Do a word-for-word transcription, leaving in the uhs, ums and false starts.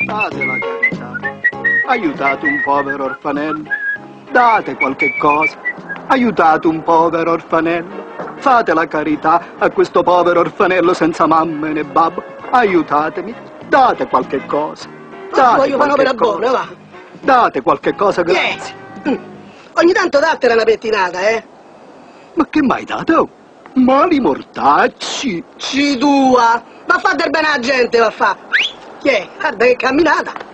Fate la carità. Aiutate un povero orfanello. Date qualche cosa. Aiutate un povero orfanello. Fate la carità a questo povero orfanello senza mamma né babbo. Aiutatemi. Date qualche cosa. Date voglio fare un'opera buona, va. Date qualche cosa, grazie. Yeah. Ogni tanto datela una pettinata, eh. Ma che mai dato? Mali mortacci. Ci tua. Va a fare del bene alla gente, va a fa'. Yeah, guarda che camminata.